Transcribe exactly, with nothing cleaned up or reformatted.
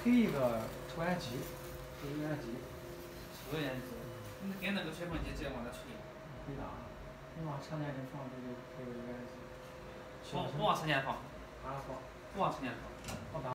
推一个抽烟机，抽油烟机。 抽油烟机，你跟那个吹风机直接往那吹。 可以的啊，你往车间里放不就配个油烟机？ 不不往车间放。 哪放？ 不往车间放。 放哪？